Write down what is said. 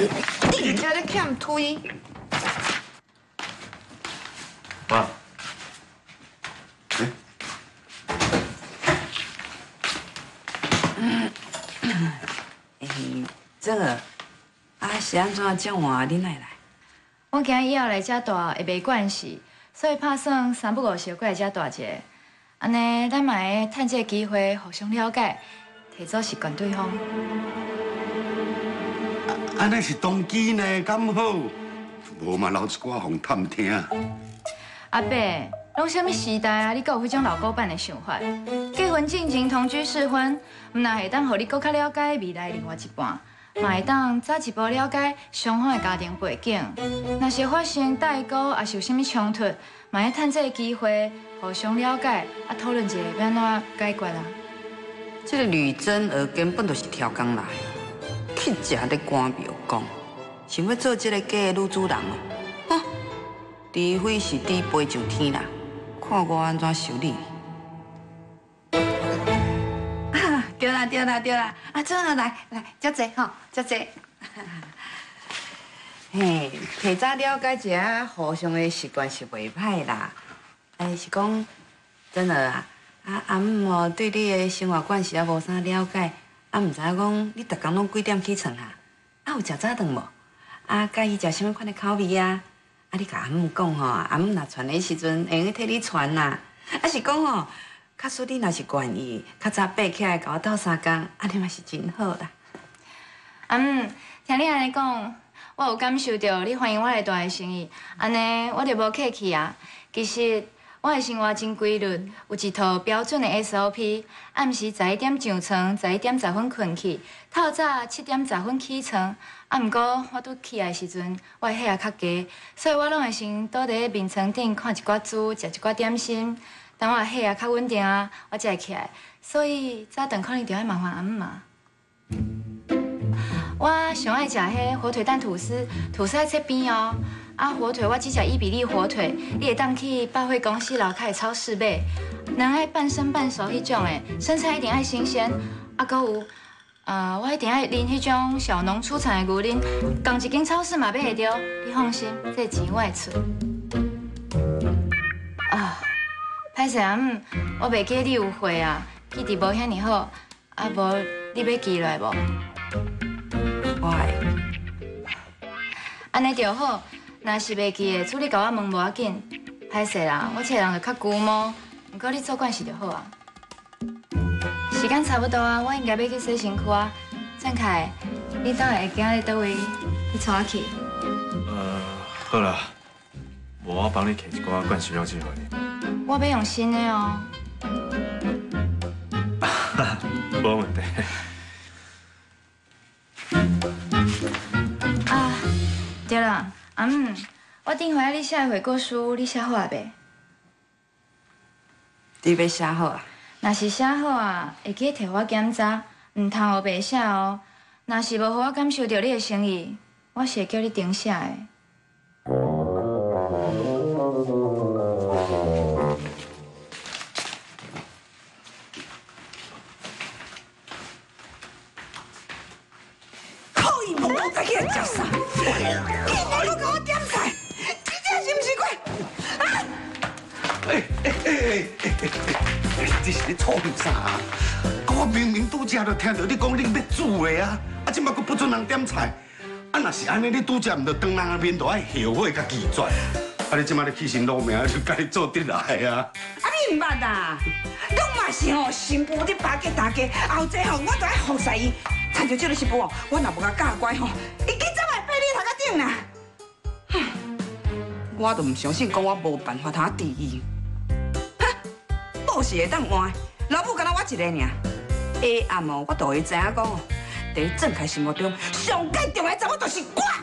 人家咧欠推。 妈。 这个是安怎这晚恁来？ 我今以后来遮住会袂惯势，所以打算3不5时过来遮住一下。安尼咱嘛会趁这个机会互相了解，提早习惯对方。 安尼是当机呢，敢好？无嘛留一寡互探听。 阿伯，拢什么时代啊？你阁有迄种老古板的想法？结婚进前同居试婚，毋但会当互你更较了解未来另外一半。 嘛会当早一步了解双方的家庭背景，若是发生代沟，也是有啥物冲突，嘛要趁这个机会互相了解，讨论一下要安怎解决啊。 这个吕真娥根本就是跳工来，去食咧官庙讲，想要做这个假的女主人哦。啊，除非是你飞上天啦，看我安怎修理。 对啦，对啦，对啦！啊，真的来，遮坐吼，遮坐。嘿，提早了解一下互相的习惯是袂歹啦。是讲真的啊，阿姆哦对你的生活惯习也无啥了解，唔知影讲你逐工拢几点起床啊？有食早顿无？介意食啥物款的口味啊？你甲阿姆讲吼，阿姆若传的时阵会用替你传啦。是讲吼。 假使你若是愿意，较早爬起来甲我斗3工，安尼嘛是真好啦。 听你安尼讲，我有感受到你欢迎我来大的生意，安尼我就无客气啊。其实我的生活真规律，有一套标准的 SOP。暗时11点上床，11点10分困去，透早7点10分起床。毋过我拄起来的时阵，我的血压较低，所以我拢会先倒伫面床顶看一寡书，食一寡点心。 等我血压较稳定啊，我才会起来。所以早顿可能就要麻烦阿姆嘛。我上爱食迄火腿蛋吐司，吐司在侧边哦。火腿我只食伊比利火腿，你会当去百货公司楼骹的超市买。人爱半生半熟迄种的，生菜一定爱新鲜。阁有，我一定爱啉迄种小农出产的牛奶，同一间超市嘛买会到。你放心，这钱我会出。歹势啊，我袂记你有会啊，记忆无遐尼好，无你要记落来无？ 我会。 安尼就好，若是袂记的，处理甲我问无要紧。歹势啦，我找人就较龟毛，不过你做惯势就好啊。时间差不多啊，我应该要去洗身躯啊。郑凯，你等下会今日倒位去带我去？ 好啦，无我帮你摕一寡灌食药剂互你。 我要用新的哦。 无问题。 对啦，我顶回你写的悔过书，你写好啊未？ 你要写好啊？ 若是写好啊，会记摕我检查，唔通学白写哦。若是无互我感受到你的诚意，我是会叫你重写的。 再去来食啥？你莫搁甲我点菜，你这是毋是怪？ 这是咧吵啥啊？我明明拄则就听到你讲你要煮的啊，即马佫不准人点菜。若是安尼，你拄则毋着当人的面都爱后悔甲拒绝。你即马咧起心动命，就家己做得来啊？ 你毋捌啊？拢嘛是吼，新妇咧巴结大家，后者吼我都爱服侍伊。 趁着这个媳妇哦，我若无甲教乖吼，伊今早会爬你头壳顶啦。我都唔相信，讲我无办法通治伊。哈，某是会当换，老母敢若我一个尔。下暗哦，我都会知影讲哦，在郑凯心目中上界重要的查某就是我。